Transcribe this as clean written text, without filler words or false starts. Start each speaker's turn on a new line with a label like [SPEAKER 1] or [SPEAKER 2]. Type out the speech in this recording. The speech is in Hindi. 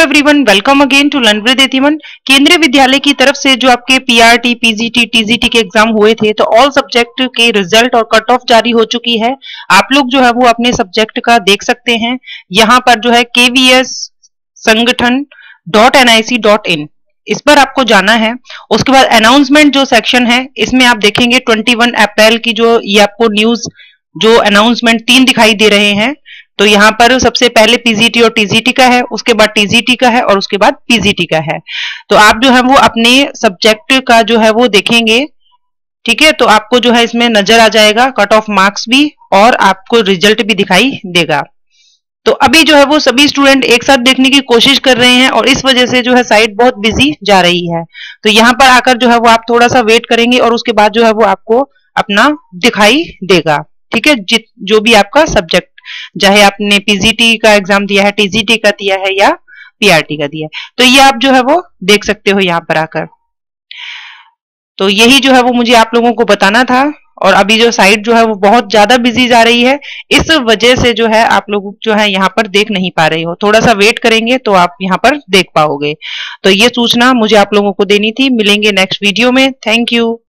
[SPEAKER 1] Everyone, welcome again to learn with एथिमन। केंद्रीय विद्यालय की तरफ से जो आपके पीआरटी, पीजीटी, टीजीटी के एग्जाम हुए थे, तो ऑल सब्जेक्ट के रिजल्ट और कट ऑफ जारी हो चुकी है। आप लोग जो है वो अपने सब्जेक्ट का देख सकते हैं। यहाँ पर जो है KVS संगठन .nic.in, इस पर आपको जाना है। उसके बाद अनाउंसमेंट जो सेक्शन है, इसमें आप देखेंगे 21 अप्रैल की जो ये आपको न्यूज जो अनाउंसमेंट 3 दिखाई दे रहे हैं। तो यहाँ पर सबसे पहले पीजीटी और टीजीटी का है, उसके बाद टीजीटी का है और उसके बाद पीजीटी का है। तो आप जो है वो अपने सब्जेक्ट का जो है वो देखेंगे, ठीक है। तो आपको जो है इसमें नजर आ जाएगा कट ऑफ मार्क्स भी, और आपको रिजल्ट भी दिखाई देगा। तो अभी जो है वो सभी स्टूडेंट एक साथ देखने की कोशिश कर रहे हैं और इस वजह से जो है साइट बहुत बिजी जा रही है। तो यहाँ पर आकर जो है वो आप थोड़ा सा वेट करेंगे और उसके बाद जो है वो आपको अपना दिखाई देगा, ठीक है। जो भी आपका सब्जेक्ट, चाहे आपने पीजीटी का एग्जाम दिया है, टीजीटी का दिया है या पीआरटी का दिया है, तो ये आप जो है वो देख सकते हो यहाँ पर आकर। तो यही जो है वो मुझे आप लोगों को बताना था। और अभी जो साइट जो है वो बहुत ज्यादा बिजी जा रही है, इस वजह से जो है आप लोग जो है यहाँ पर देख नहीं पा रहे हो। थोड़ा सा वेट करेंगे तो आप यहाँ पर देख पाओगे। तो ये सूचना मुझे आप लोगों को देनी थी। मिलेंगे नेक्स्ट वीडियो में। Thank you.